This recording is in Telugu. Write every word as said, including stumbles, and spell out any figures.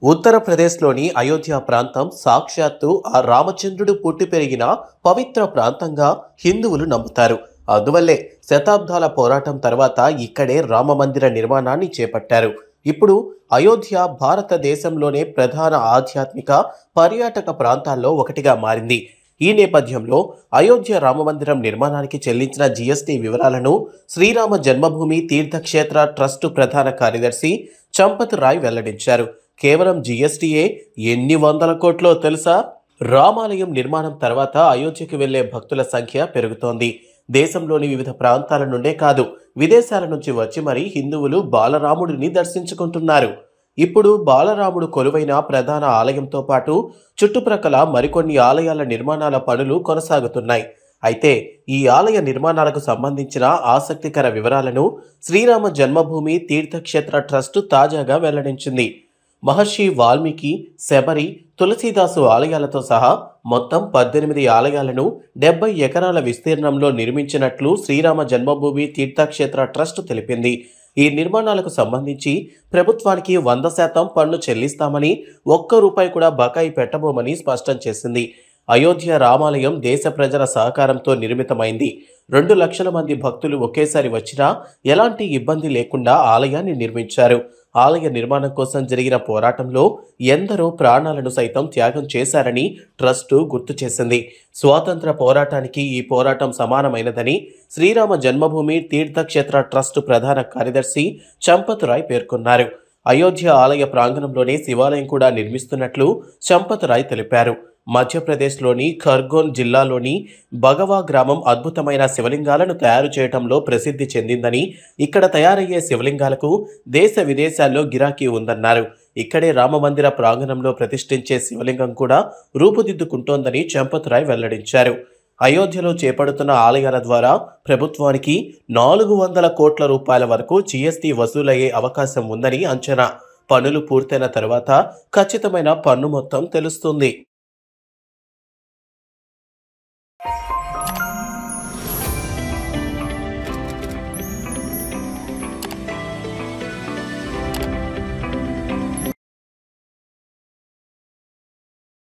ఉత్తరప్రదేశ్లోని అయోధ్య ప్రాంతం సాక్షాత్తు ఆ రామచంద్రుడు పుట్టి పెరిగిన పవిత్ర ప్రాంతంగా హిందువులు నమ్ముతారు. అందువల్లే శతాబ్దాల పోరాటం తర్వాత ఇక్కడే రామమందిర నిర్మాణాన్ని చేపట్టారు. ఇప్పుడు అయోధ్య భారతదేశంలోనే ప్రధాన ఆధ్యాత్మిక పర్యాటక ప్రాంతాల్లో ఒకటిగా మారింది. ఈ నేపథ్యంలో అయోధ్య రామమందిరం నిర్మాణానికి చెల్లించిన జీఎస్టీ వివరాలను శ్రీరామ జన్మభూమి తీర్థక్షేత్ర ట్రస్టు ప్రధాన కార్యదర్శి చంపత్ రాయ్ వెల్లడించారు. కేవలం జీఎస్టీయే ఎన్ని వందల కోట్లో తెలుసా? రామాలయం నిర్మాణం తర్వాత అయోధ్యకు వెళ్లే భక్తుల సంఖ్య పెరుగుతోంది. దేశంలోని వివిధ ప్రాంతాల నుండే కాదు, విదేశాల నుంచి వచ్చి మరీ హిందువులు బాలరాముడిని దర్శించుకుంటున్నారు. ఇప్పుడు బాలరాముడు కొలువైన ప్రధాన ఆలయంతో పాటు చుట్టుప్రక్కల మరికొన్ని ఆలయాల నిర్మాణాల పనులు కొనసాగుతున్నాయి. అయితే ఈ ఆలయ నిర్మాణాలకు సంబంధించిన ఆసక్తికర వివరాలను శ్రీరామ జన్మభూమి తీర్థక్షేత్ర ట్రస్టు తాజాగా వెల్లడించింది. మహర్షి వాల్మీకి, శబరి, తులసీదాసు ఆలయాలతో సహా మొత్తం పద్దెనిమిది ఆలయాలను డెబ్బై ఎకరాల విస్తీర్ణంలో నిర్మించినట్లు శ్రీరామ జన్మభూమి తీర్థక్షేత్ర ట్రస్ట్ తెలిపింది. ఈ నిర్మాణాలకు సంబంధించి ప్రభుత్వానికి వంద శాతం పన్ను చెల్లిస్తామని, ఒక్క రూపాయి కూడా బకాయి పెట్టబోమని స్పష్టం చేసింది. అయోధ్య రామాలయం దేశ ప్రజల సహకారంతో నిర్మితమైంది. రెండు లక్షల మంది భక్తులు ఒకేసారి వచ్చినా ఎలాంటి ఇబ్బంది లేకుండా ఆలయాన్ని నిర్మించారు. ఆలయ నిర్మాణం కోసం జరిగిన పోరాటంలో ఎందరో ప్రాణాలను సైతం త్యాగం చేశారని ట్రస్టు గుర్తు చేసింది. స్వాతంత్ర పోరాటానికి ఈ పోరాటం సమానమైనదని శ్రీరామ జన్మభూమి తీర్థక్షేత్ర ట్రస్టు ప్రధాన కార్యదర్శి చంపత్ రాయ్ పేర్కొన్నారు. అయోధ్య ఆలయ ప్రాంగణంలోనే శివాలయం కూడా నిర్మిస్తున్నట్లు చంపత్ రాయ్ తెలిపారు. మధ్యప్రదేశ్లోని ఖర్గోన్ జిల్లాలోని భగవా గ్రామం అద్భుతమైన శివలింగాలను తయారు చేయడంలో ప్రసిద్ధి చెందిందని, ఇక్కడ తయారయ్యే శివలింగాలకు దేశ విదేశాల్లో గిరాకీ ఉందన్నారు. ఇక్కడే రామమందిర ప్రాంగణంలో ప్రతిష్ఠించే శివలింగం కూడా రూపుదిద్దుకుంటోందని చంపత్ రాయ్ వెల్లడించారు. అయోధ్యలో చేపడుతున్న ఆలయాల ద్వారా ప్రభుత్వానికి నాలుగు వందల కోట్ల రూపాయల వరకు జీఎస్టీ వసూలయ్యే అవకాశం ఉందని అంచనా. పనులు పూర్తయిన తర్వాత ఖచ్చితమైన పన్ను మొత్తం తెలుస్తుంది.